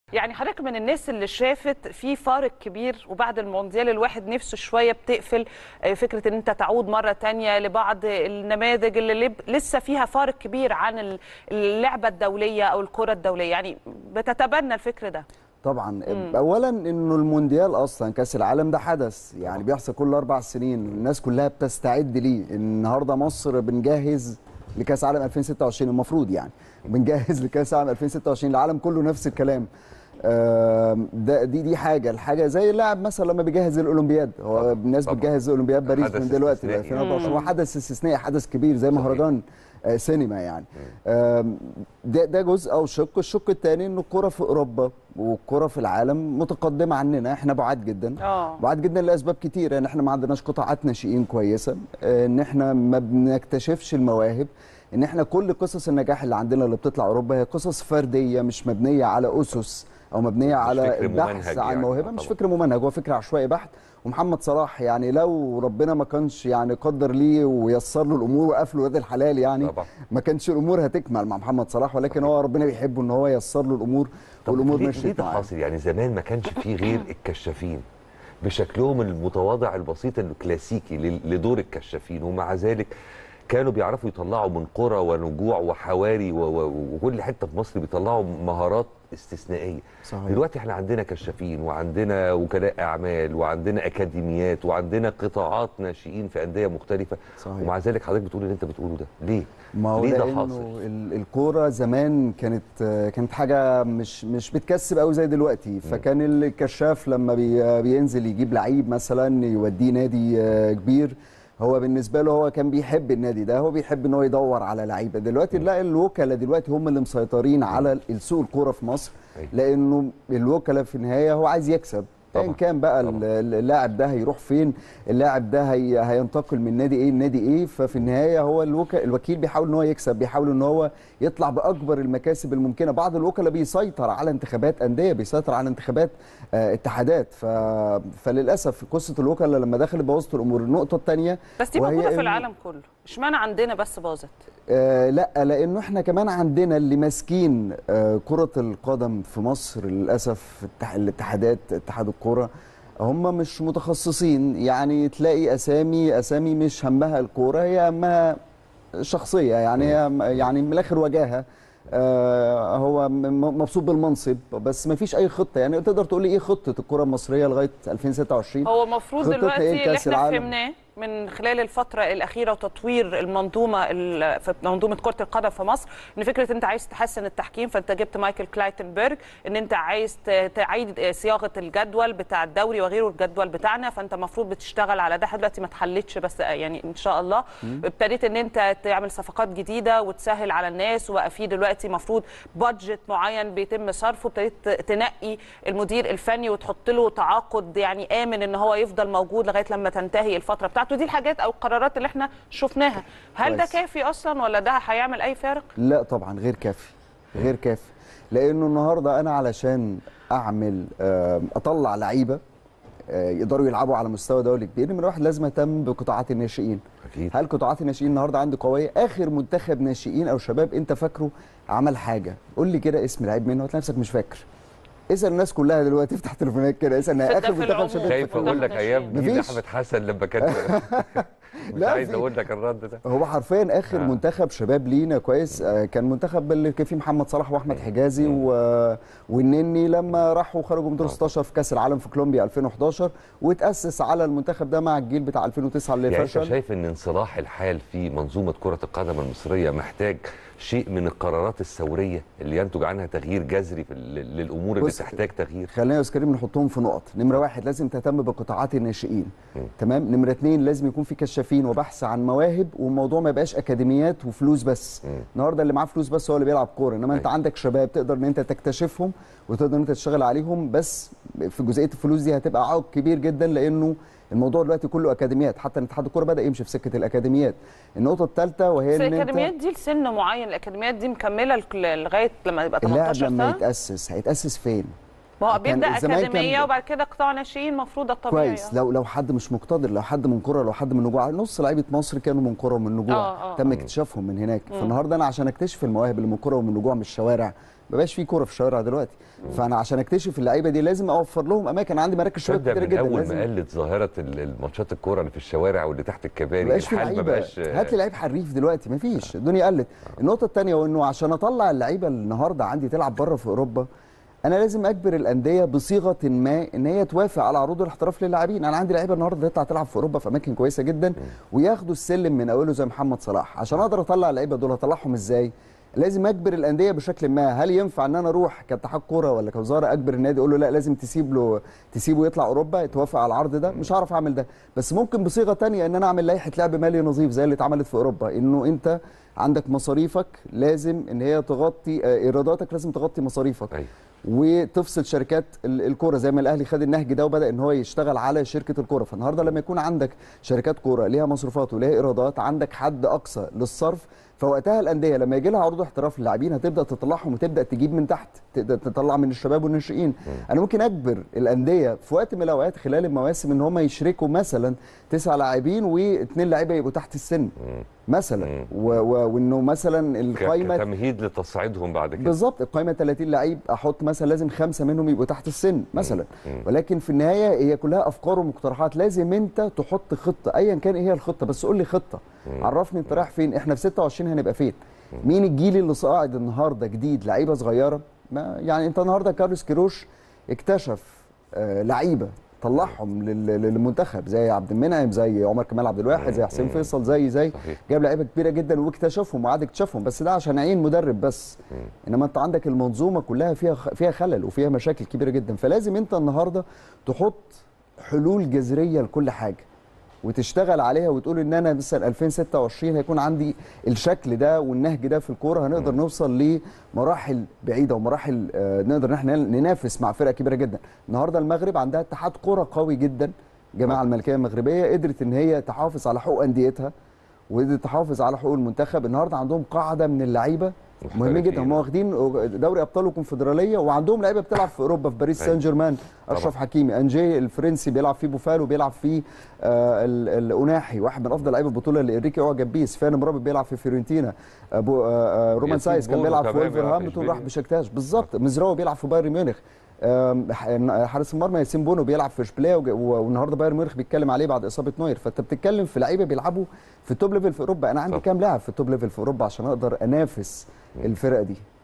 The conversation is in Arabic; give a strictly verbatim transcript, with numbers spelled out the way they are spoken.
يعني حضرتك من الناس اللي شافت في فارق كبير، وبعد المونديال الواحد نفسه شويه بتقفل فكره ان انت تعود مره ثانيه لبعض النماذج اللي لسه فيها فارق كبير عن اللعبه الدوليه او الكره الدوليه، يعني بتتبنى الفكر ده؟ طبعا. مم. اولا انه المونديال اصلا كاس العالم ده حدث يعني طبعا. بيحصل كل اربع سنين، الناس كلها بتستعد ليه. النهارده مصر بنجهز لكاس عالم ألفين وستة وعشرين، المفروض يعني بنجهز لكاس عالم ألفين وستة وعشرين، العالم كله نفس الكلام. ده دي دي حاجه الحاجه زي اللاعب مثلا لما بيجهز الاولمبياد، هو الناس بتجهز الاولمبياد باريس من دلوقتي ل ألفين وأربعة وعشرين، هو حدث استثنائي، حدث كبير زي مهرجان سينما يعني. ده ده جزء او شق. الشق الثاني انه الكره في اوروبا والكره في العالم متقدمه عننا، احنا بعاد جدا اه بعاد جدا لاسباب كتير. يعني احنا ما عندناش قطاعات ناشئين كويسه، ان احنا ما بنكتشفش المواهب، ان احنا كل قصص النجاح اللي عندنا اللي بتطلع اوروبا هي قصص فرديه مش مبنيه على اسس او مبنيه على البحث عن يعني موهبه، مش فكر ممنهج، هو فكر عشوائي بحت. ومحمد صلاح يعني لو ربنا ما كانش يعني قدر ليه ويسر له الامور وقف له يد الحلال يعني طبعا. ما كانش الامور هتكمل مع محمد صلاح، ولكن هو ربنا بيحبه ان هو ييسر له الامور والامور مشيت معاه. يعني زمان ما كانش فيه غير الكشافين بشكلهم المتواضع البسيط الكلاسيكي لدور الكشافين، ومع ذلك كانوا بيعرفوا يطلعوا من قرى ونجوع وحواري وكل حته في مصر بيطلعوا مهارات استثنائيه. صحيح. دلوقتي احنا عندنا كشافين وعندنا وكلاء اعمال وعندنا اكاديميات وعندنا قطاعات ناشئين في انديه مختلفه. صحيح. ومع ذلك حضرتك بتقول اللي انت بتقوله ده ليه؟ ما هو ليه ده حاصل؟ الكوره زمان كانت كانت حاجه مش مش بتكسب قوي زي دلوقتي، فكان الكشاف لما بي بينزل يجيب لعيب مثلا يوديه نادي كبير، هو بالنسبه له هو كان بيحب النادي ده، هو بيحب ان هو يدور على لعيبه. دلوقتي نلاقي الوكلاء دلوقتي هم اللي مسيطرين على السوق الكوره في مصر، لانه الوكلاء في النهايه هو عايز يكسب ايا كان بقى اللاعب ده هيروح فين، اللاعب ده هي هينتقل من نادي ايه لنادي ايه. ففي النهايه هو الوكلاء الوكيل بيحاول ان هو يكسب، بيحاول ان هو يطلع باكبر المكاسب الممكنه. بعض الوكلاء بيسيطر على انتخابات انديه، بيسيطر على انتخابات آه اتحادات. ف... فللاسف قصه الوكلاء لما دخلت بوظت الامور. النقطه الثانيه بس دي موجوده في العالم كله، اشمعنى عندنا بس باظت؟ آه لا، لانه احنا كمان عندنا اللي ماسكين آه كره القدم في مصر للاسف الاتحادات، اتحاد الكوره، هم مش متخصصين. يعني تلاقي اسامي اسامي مش همها الكوره، هي همها شخصيه، يعني هي يعني من الاخر وجاهه. آه هو مبسوط بالمنصب بس ما فيش اي خطه. يعني تقدر تقول لي ايه خطه الكره المصريه لغايه ألفين وستة وعشرين؟ هو المفروض دلوقتي اللي احنا فهمناه من خلال الفتره الاخيره وتطوير المنظومه في منظومه كره القدم في مصر، ان فكره انت عايز تحسن التحكيم، فانت جبت مايكل كلايتنبرج، ان انت عايز تعيد صياغه الجدول بتاع الدوري وغيره الجدول بتاعنا، فانت المفروض بتشتغل على ده. دلوقتي ما اتحلتش بس يعني ان شاء الله ابتديت ان انت تعمل صفقات جديده وتسهل على الناس، وبقى في دلوقتي المفروض بادجت معين بيتم صرفه، ابتديت تنقي المدير الفني وتحط له تعاقد يعني امن ان هو يفضل موجود لغايه لما تنتهي الفتره بتاعته. دي الحاجات او القرارات اللي احنا شفناها. هل ده كافي اصلا ولا ده هيعمل اي فارق؟ لا طبعا غير كافي، غير كافي. لانه النهارده انا علشان اعمل اطلع لعيبه يقدروا يلعبوا على مستوى دولي كبير، من واحد لازم اهتم بقطاعات الناشئين. اكيد. هل قطاعات الناشئين النهارده عندي قويه؟ اخر منتخب ناشئين او شباب انت فاكره عمل حاجه؟ قول لي كده اسم لعيب منه، هتلاقي نفسك مش فاكر. اسال الناس كلها دلوقتي، افتح تليفونات كده اسال اخر منتخب شباب. خايف اقول لك ايام جيل احمد حسن لما كان مش عايز اقول لك الرد ده. هو حرفيا اخر آه. منتخب شباب لينا كويس آه كان منتخب اللي كان فيه محمد صلاح واحمد حجازي و... والنني لما راحوا خرجوا من دور ستاشر في كاس العالم في كولومبيا ألفين وحداشر، واتاسس على المنتخب ده مع الجيل بتاع ألفين وتسعة اللي يعني فشل. انت شايف ان انصلاح الحال في منظومه كره القدم المصريه محتاج شيء من القرارات الثوريه اللي ينتج عنها تغيير جذري في للامور اللي تحتاج تغيير؟ خلينا يا استاذ كريم نحطهم في نقط. نمره واحد لازم تهتم بقطاعات الناشئين، تمام. نمره اثنين لازم يكون في كشافين وبحث عن مواهب، والموضوع ما يبقاش اكاديميات وفلوس بس. مم. النهارده اللي معاه فلوس بس هو اللي بيلعب كوره، انما انت عندك شباب تقدر ان انت تكتشفهم وتقدر ان انت تشتغل عليهم. بس في جزئيه الفلوس دي هتبقى عائق كبير جدا، لانه الموضوع دلوقتي كله اكاديميات، حتى اتحاد الكوره بدا يمشي في سكه الاكاديميات. النقطه الثالثه وهي ان الاكاديميات دي لسن معين، الاكاديميات دي مكمله لغايه لما يبقى تمنتاشر سنه. اللاعب لما يتاسس هيتاسس فين؟ ما هو بيبدا اكاديميه وبعد كده قطاع ناشئين، المفروض الطبيعي كويس. لو لو حد مش مقتدر، لو حد من كره، لو حد من نجوع، نص لعيبه مصر كانوا من كره ومن نجوع، آه آه تم اكتشافهم من هناك. مم. فالنهارده انا عشان اكتشف المواهب اللي من كره ومن نجوع من الشوارع ما بقاش في كوره في الشوارع دلوقتي. فانا عشان اكتشف اللعيبه دي لازم اوفر لهم اماكن. عندي مراكز شباب كتير جدا. اول ما قلت ظاهره الماتشات الكوره اللي في الشوارع واللي تحت الكباري الحال ما بقاش. هات لي لعيب حريف دلوقتي، ما فيش. الدنيا قلت. النقطه الثانيه وانه عشان اطلع اللعيبه النهارده عندي تلعب بره في اوروبا، انا لازم اجبر الانديه بصيغه ما ان هي توافق على عروض الاحتراف للاعبين. انا عندي لعيبه النهارده تطلع تلعب في اوروبا في اماكن كويسه جدا وياخدوا السلم من اوله زي محمد صلاح. عشان اقدر اطلع اللعيبه دول اطلعهم ازاي؟ لازم اجبر الانديه بشكل ما. هل ينفع ان انا اروح كاتحاد كوره ولا كوزاره اجبر النادي اقول له لا لازم تسيب له تسيبه يطلع اوروبا يتوافق على العرض ده؟ مش هعرف اعمل ده. بس ممكن بصيغه ثانيه ان انا اعمل لائحه لعب مالي نظيف زي اللي اتعملت في اوروبا، انه انت عندك مصاريفك لازم ان هي تغطي ايراداتك، لازم تغطي مصاريفك. أي. وتفصل شركات الكوره زي ما الاهلي خد النهج ده وبدا ان هو يشتغل على شركه الكوره. فالنهارده لما يكون عندك شركات كوره ليها مصروفات وليها ايرادات، عندك حد اقصى للصرف، فوقتها الانديه لما يجي لها عروض احتراف للاعبين هتبدا تطلعهم وتبدا تجيب من تحت، تقدر تطلع من الشباب والناشئين. انا ممكن اجبر الانديه في وقت من الاوقات خلال المواسم ان هم يشركوا مثلا تسع لاعبين واثنين لعيبه يبقوا تحت السن مثلا، وانه مثلا القائمه كتمهيد لتصعيدهم بعد كده. بالظبط، القائمه ثلاثين لعيب احط مثلا لازم خمسه منهم يبقوا تحت السن مثلا. ولكن في النهايه هي كلها افكار ومقترحات. لازم انت تحط خطه ايا كان ايه هي الخطه، بس قول لي خطه، عرفني انت رايح فين. احنا في ستة وعشرين هنبقى فين؟ مين الجيل اللي صاعد النهارده جديد لعيبه صغيره؟ ما يعني انت النهارده كارلوس كيروش اكتشف آه لعيبه طلعهم للمنتخب زي عبد المنعم، زي عمر كمال عبد الواحد، زي حسين فيصل، زي زي جاب لعيبه كبيره جدا واكتشفهم وعاد اكتشفهم، بس ده عشان عين مدرب بس. انما انت عندك المنظومه كلها فيها فيها خلل وفيها مشاكل كبيره جدا. فلازم انت النهارده تحط حلول جذريه لكل حاجه وتشتغل عليها وتقول ان انا مثلا ألفين وستة وعشرين هيكون عندي الشكل ده والنهج ده في الكوره، هنقدر نوصل لمراحل بعيده ومراحل آه نقدر ان احنا ننافس مع فرق كبيره جدا. النهارده المغرب عندها اتحاد كوره قوي جدا، الجماعه الملكيه المغربيه قدرت ان هي تحافظ على حقوق انديتها وقدرت تحافظ على حقوق المنتخب. النهارده عندهم قاعده من اللعيبه مهمين جدا، هم واخدين دوري ابطال وكونفدراليه وعندهم لعيبه بتلعب في اوروبا في باريس سان جيرمان، اشرف حكيمي، انجي الفرنسي بيلعب في بوفالو، بيلعب في آه الاناحي واحد من افضل لعيبه البطوله اللي انريكي اعجب بيه، سفيان مرابط بيلعب في فيورنتينا، ابو آه رومان سايس كان بيلعب في ولفرهامبتون راح بشكتاش بالظبط، مزراوي بيلعب في بايرن ميونخ، حارس المرمى ياسين بونو بيلعب في اشبيليه والنهارده بايرن ميونخ بيتكلم عليه بعد اصابه نوير. فانت بتتكلم في لعيبه بيلعبوا في التوب ليفل في اوروبا. انا عندي كام لاعب في التوب ليفل في اوروبا عشان اقدر انافس الفرق دي؟